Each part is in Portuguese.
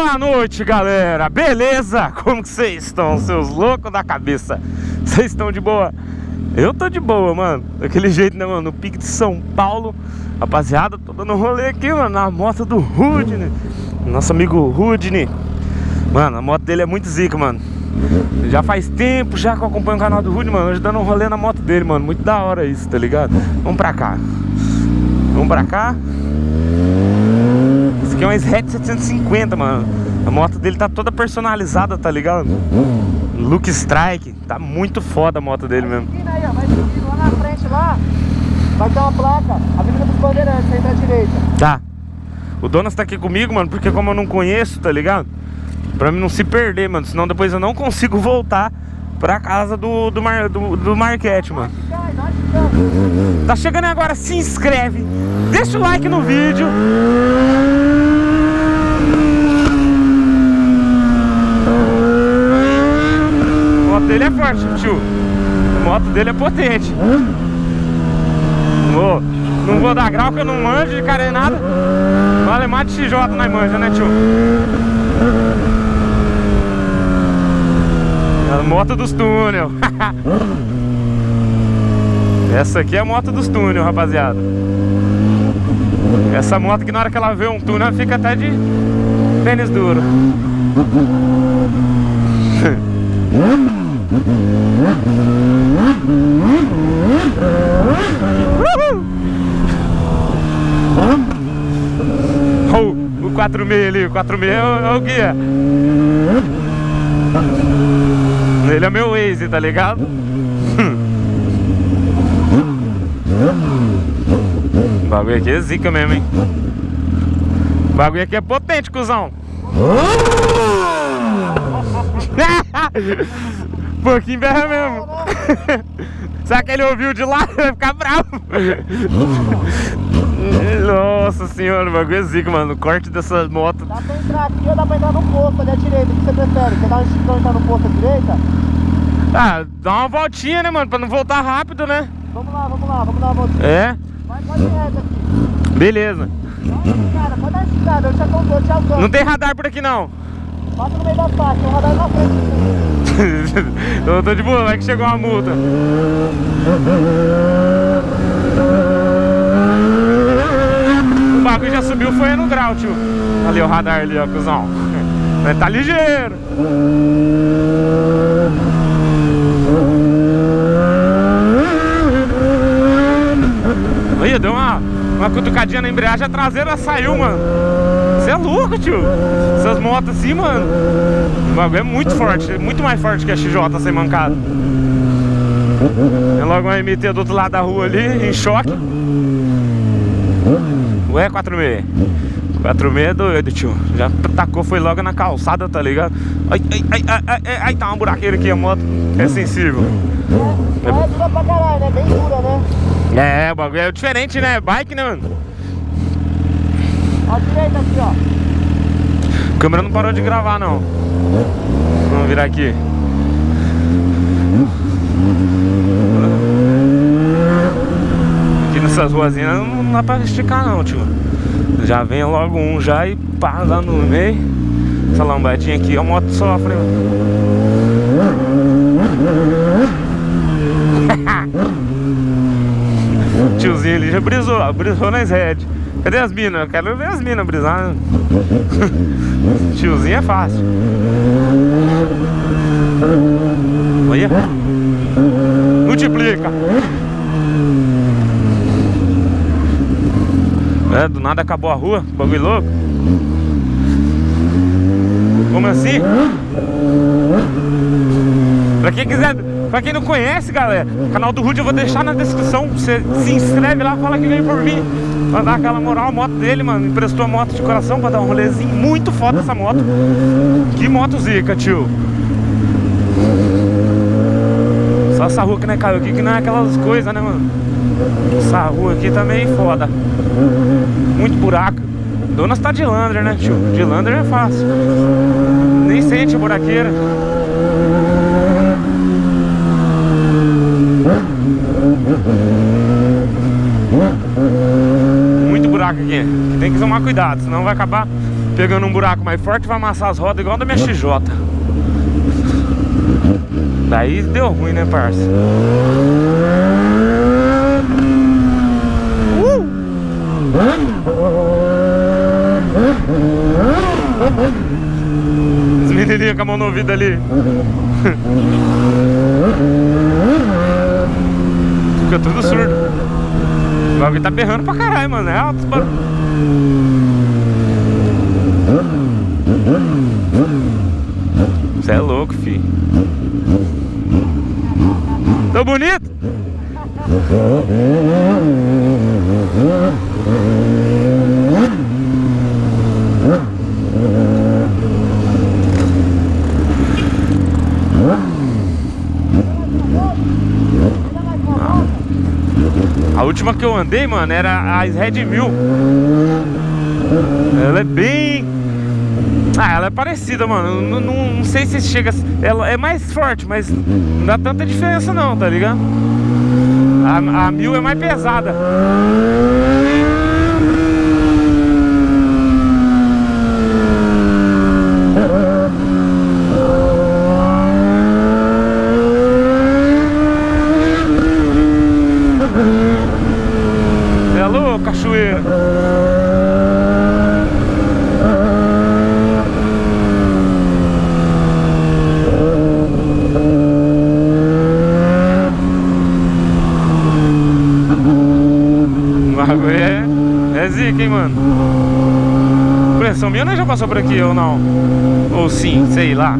Boa noite, galera! Beleza? Como que vocês estão, seus loucos da cabeça? Vocês estão de boa? Eu tô de boa, mano. Daquele jeito, né, mano? No pique de São Paulo. Rapaziada, tô dando um rolê aqui, mano, na moto do Rudney. Nosso amigo Rudney. Mano, a moto dele é muito zica, mano. Já faz tempo já que eu acompanho o canal do Rudney, mano. Hoje dando um rolê na moto dele, mano. Muito da hora isso, tá ligado? Vamos pra cá. Vamos pra cá. Esse aqui é uma SRET 750, mano. A moto dele tá toda personalizada, tá ligado? Look Strike. Tá muito foda a moto dele mesmo. Aí, ó, vai seguindo lá na frente lá. Vai ter uma placa, Avenida dos Bandeirantes, aí da direita. Tá. O Donas tá aqui comigo, mano, porque como eu não conheço, tá ligado? Pra mim não se perder, mano. Senão depois eu não consigo voltar pra casa do Marquete, mano. Tá chegando agora, se inscreve. Deixa o like no vídeo. A moto dele é forte, tio. A moto dele é potente. Não vou dar grau que eu não manjo de carenada. Vale mais de XJ na manja, né, tio? A moto dos túnel. Essa aqui é a moto dos túnel, rapaziada. Essa moto que na hora que ela vê um túnel, ela fica até de tênis duro. O 46 ali, o 46 é o guia. Ele é meu Waze, tá ligado? O bagulho aqui é zica mesmo, hein? O bagulho aqui é potente, cuzão. Pouquinho berra mesmo. Será que ele ouviu de lá? Vai ficar bravo. Nossa senhora, o bagulho é zica, mano. O corte dessas motos. Dá pra entrar aqui ou dá pra entrar no posto ali à direita? O que você prefere? Quer dar um esticão e entrar no posto à direita? Ah, dá uma voltinha, né, mano? Pra não voltar rápido, né? Vamos lá, vamos dar uma voltinha. É? Pode ir reto aqui. Beleza. Cara, pode dar esticada, eu te alcanço. Não tem radar por aqui, não. Passa no meio da faixa, tem um radar na frente. Eu tô de boa, vai que chegou uma multa. O bagulho já subiu, foi no grau, tio. Ali o radar ali, ó, cuzão. Mas tá ligeiro. Aí, deu uma cutucadinha na embreagem, a traseira saiu, mano. Você é louco, tio. Essas motos assim, mano. O bagulho é muito forte, muito mais forte que a XJ sem mancada. Tem logo uma MT do outro lado da rua ali, em choque. Ué, 46. 46 é doido, tio. Já tacou, foi logo na calçada, tá ligado? Ai, tá uma buraqueira aqui, a moto é sensível. É dura pra caralho, né? Bem dura, né? É, o bagulho é diferente, né? Bike, né, mano? À direita aqui, ó. A câmera não parou de gravar, não. Vamos virar aqui. Aqui nessas ruazinhas não dá pra esticar, não, tio. Já vem logo um já e pá, lá no meio. Essa lombadinha aqui, a moto sofre. Tiozinho ali já brisou nas redes. Cadê as minas? Eu quero ver as minas brisar, né? Tiozinho é fácil. Olha. Multiplica. É, do nada acabou a rua, bagulho louco. Como assim? Pra quem quiser, pra quem não conhece, galera, o canal do Rude eu vou deixar na descrição. Você se inscreve lá, fala que veio por mim. Pra dar aquela moral, a moto dele, mano. Emprestou a moto de coração pra dar um rolezinho muito foda essa moto. Que moto zica, tio. Só essa rua que não é caiu aqui, que não é aquelas coisas, né, mano? Essa rua aqui tá meio foda. Muito buraco. Donas tá de Lander, né, tio? De Lander é fácil. Nem sente a buraqueira. Muito buraco aqui. Tem que tomar cuidado, senão vai acabar pegando um buraco mais forte, vai amassar as rodas igual da minha XJ. Daí deu ruim, né, parça? Os menininhos com a mão no ouvido ali. Fica tudo surdo. O bagulho tá berrando pra caralho, mano. É alto, mano. Você é louco, filho. Tô bonito? A última que eu andei, mano, era a Red 1000. Ela é bem... Ah, ela é parecida, mano. Não sei se chega... Ela é mais forte, mas não dá tanta diferença não, tá ligado? A 1000 é mais pesada. É louco, cachoeira. É zica, hein, mano. Pressão minha, não já passou por aqui ou não? Ou sim, sei lá.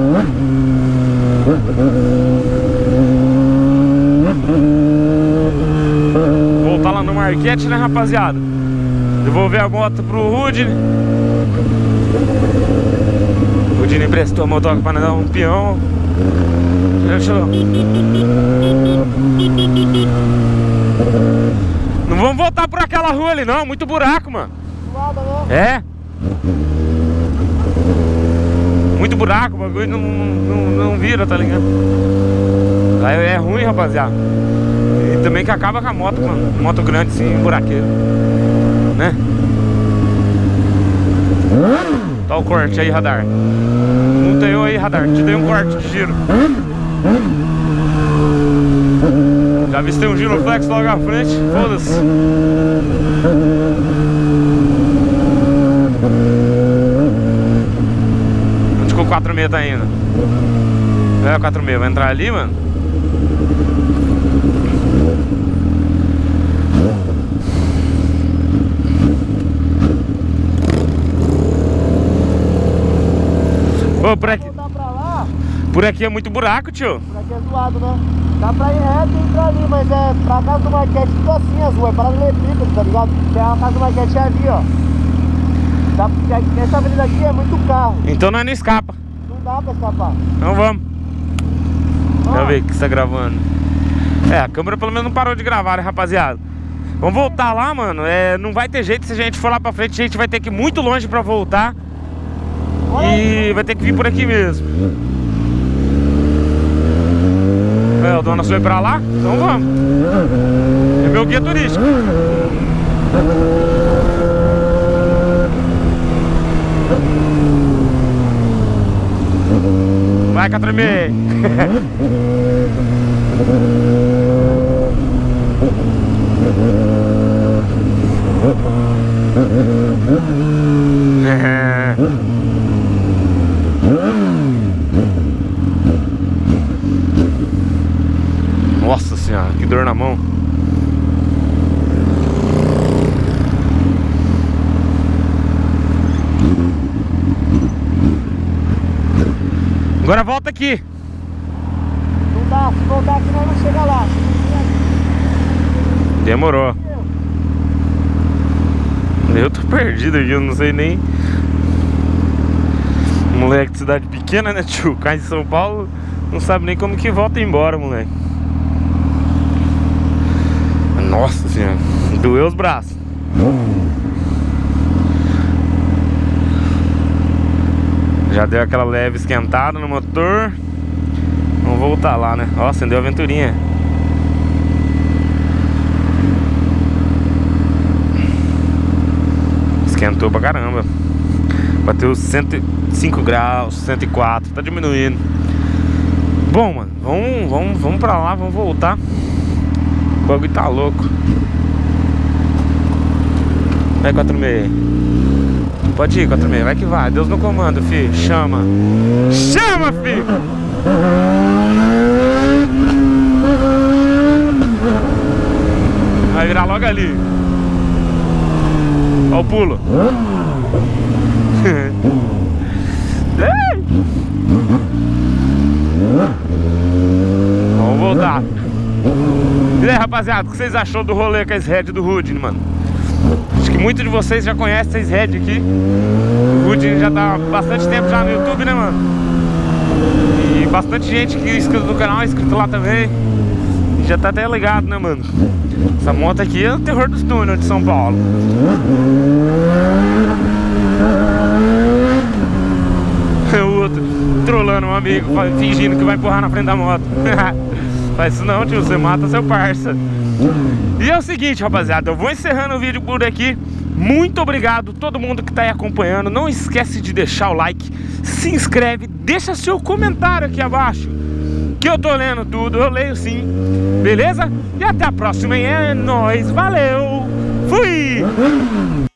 Voltar lá no Marquete, né, rapaziada? Devolver a moto pro Rudine. O Rudine emprestou a motoca pra dar um peão. Fechou. Não vamos voltar por aquela rua ali não, muito buraco, mano. É. Muito buraco, o bagulho não vira, tá ligado? Aí é ruim, rapaziada. E também que acaba com a moto, mano. Moto grande assim, buraqueiro, né? Tá o corte aí, radar. Multa eu aí, radar. Te dei um corte de giro. Já avistei um giroflex logo à frente, foda-se. Onde que o 46 tá indo? É o 46, vai entrar ali, mano? Ô, por aqui é muito buraco, tio. Por aqui é zoado, né? Dá pra ir reto e entrar ali, mas é pra casa do Marquete tudo assim as ruas, é paralelepípedo, tá ligado? Porque a casa do Marquete é ali, ó. Dá, porque essa avenida aqui é muito carro. Então nós não escapa. Não dá pra escapar. Então vamos. Deixa eu ver o que você tá gravando. É, a câmera pelo menos não parou de gravar, né, rapaziada? Vamos voltar lá, mano. Não vai ter jeito, se a gente for lá pra frente, a gente vai ter que ir muito longe pra voltar. E vai ter que vir por aqui mesmo. O Dona foi pra lá? Então vamos. É meu guia turístico. Vai, Catremei. Nossa senhora, que dor na mão. Agora volta aqui. Não dá, se voltar aqui nós não chega lá. Demorou. Eu tô perdido aqui, eu não sei nem. Moleque de cidade pequena, né, tio? Cai em São Paulo, não sabe nem como que volta embora, moleque. Nossa senhora, doeu os braços. Já deu aquela leve esquentada no motor. Vamos voltar lá, né? Ó, acendeu a venturinha. Esquentou pra caramba. Bateu 105 graus, 104, tá diminuindo. Bom, mano, vamos pra lá, vamos voltar. O bagulho tá louco. Vai, 46. Pode ir, 46, vai que vai. Deus no comando, filho. Chama. Chama, filho! Vai virar logo ali. Ó o pulo. Vamos voltar. E aí, rapaziada, o que vocês achou do rolê com a Red do Rudney, mano? Acho que muitos de vocês já conhecem essa Red aqui. O Rudney já tá há bastante tempo já no YouTube, né, mano? E bastante gente que é inscrito no canal, é inscrito lá também. E já tá até ligado, né, mano? Essa moto aqui é o terror dos túneis de São Paulo. O outro trolando um amigo, fingindo que vai empurrar na frente da moto. Faz isso não, tio, você mata seu parça. E é o seguinte, rapaziada, eu vou encerrando o vídeo por aqui. Muito obrigado a todo mundo que tá aí acompanhando. Não esquece de deixar o like, se inscreve, deixa seu comentário aqui abaixo, que eu tô lendo tudo, eu leio sim. Beleza? E até a próxima, hein? É nóis, valeu, fui!